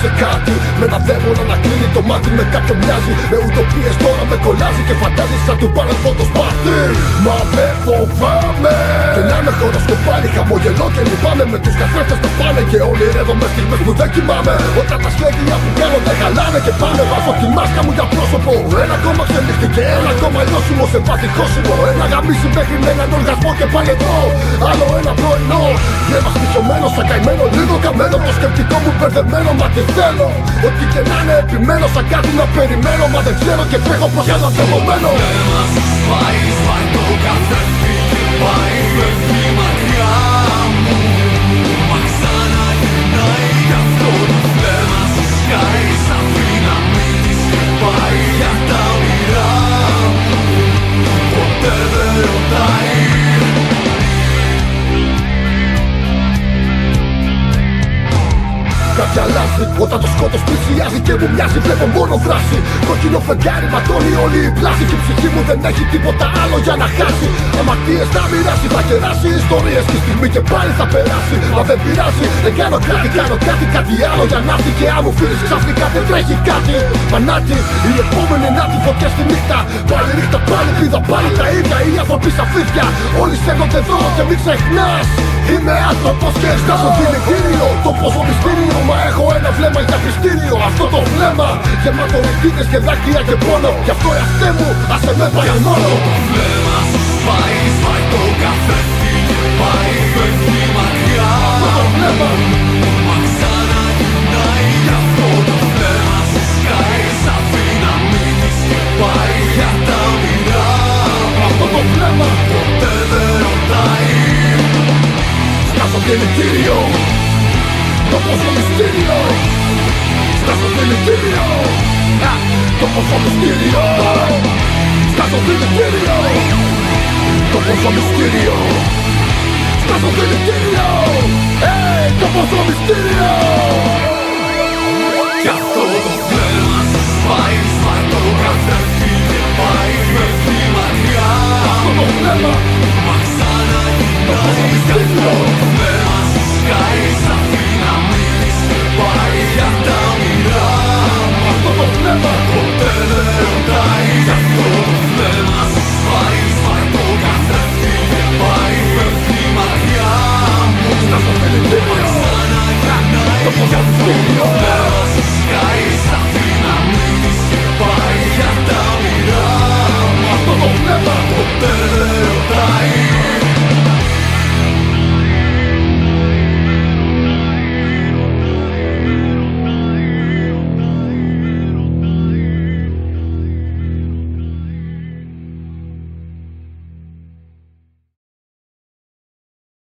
σε κάτι. Με ένα δαίμονα να κλείνει το μάτι, με κάποιον μοιάζει. Με ουτοπίες τώρα με κολλάζει και φαντάζεσαι σαν του παρελθόντος σπαθί. Μα δεν φοβάμαι. Και να είμαι χώρος και πάλι χαμογελώ και λυπάμαι. Με τους καθρέφτες το πάνε και ονειρεύομαι στιγμές που δεν κοιμάμαι. Όταν τα σχέδια που κάνω δεν χαλάνε και πάνε. Βάζω τη μάσκα μου για πρόσωπο. Ένα ακόμα ξενυχτική, ένα ακόμα λιώσιμο σε πάθη χώσιμο. Ένα γαμίσι μέχρι με έναν οργασμό και πάλι εδώ. Άλλο ένα πρωινό. Γεύμα στοιχειωμένο, σαν καημένο, λίγο καμένο. Το σκεπτικό μου μπερδεμένο, μα τι θέλω. Ό,τι και να είναι επιμένω, σαν κάτι να περιμένω. Μα δεν ξέρω και τρέχω προς ένα δεδομένο. Βλέμμα σου σπάει, σπάει το καθρέφτη και πάει, φεύγει μακριά μου. Μα ξαναγυρνάει γι' αυτό το βλέμμα σου σκάει. Σ' αφήνει να μείνεις και πάει για τα όνειρά μου. Ποτέ δεν ρωτάει. Κάτι αλλάζει όταν το σκότος πλησιάζει και μου μοιάζει, βλέπω μόνο δράση. Κόκκινο φεγγάρι ματώνει όλη η πλάση και η ψυχή μου δεν έχει τίποτα άλλο για να χάσει. Αμαρτίες θα μοιράσει, θα κεράσει ιστορίες και η στιγμή και πάλι θα περάσει. Μα δεν πειράζει, δεν κάνω κάτι άλλο για να έρθει και αν μου φύγεις ξαφνικά δεν τρέχει κάτι. Μανάτι, η επόμενη να τη φωτιά στη νύχτα. Πάλι ρίχτα, πάλι πήδα, πάλι τα ίδια. Οι άνθρωποι σαν φίδια, όλοι στέκονται εδώ και μην ξεχνάς. Είμαι άνθρωπος και στάσω δηλητήριο. Το πόσο μυστήριο, μα έχω ένα βλέμμα για πιστήριο. Αυτό το βλέμμα γεμάτο ρητίδες και δάκρυα και πόνο. Γι' αυτό εαυτέ μου άσε με πάει μόνο. Το βλέμμα σου σπάει, σπάει το καθρέφτη και πάει, φεύγει μακριά. Αυτό το βλέμμα, μα ξαναγυρνάει γι' αυτό το βλέμμα σου σκάει. Σ' αφήνει να μείνεις και πάει για τα όνειρά μου. αυτό το βλέμμα, Ποτέ δεν ρωτάει. στάσω δηλητήριο. Το πόσο μυστήριο, στάσω δηλητήριο. Το πόσο μυστήριο, στάσω δηλητήριο. Το πόσο μυστήριο, στάσω δηλητήριο. Το πόσο μυστήριο. Κι αυτό το βλέμμα σου σπάει, σπάει το καθρέφτη και πάει, φεύγει μακριά. Αυτό το βλέμμα, Μα ξαναγυρνάει γι' αυτό το βλέμμα σου σκάει. Σ' αφήνει να μείνεις και πάει για τα όνειρά μου. αυτό το βλέμμα, Ποτέ δεν ρωτάει. Γι' αυτό το βλέμμα σου σπάει, σπάει το καθρέφτη και πάει, φεύγει μακριά μου. στάσω δηλητήριο. Ξαναγυρνάει γι' αυτό το βλέμμα σου σκάει. Σ' αφήνει να μείνεις και πάει για τα όνειρά μου. Αυτό το βλέμμα, Ποτέ δεν ρωτάει.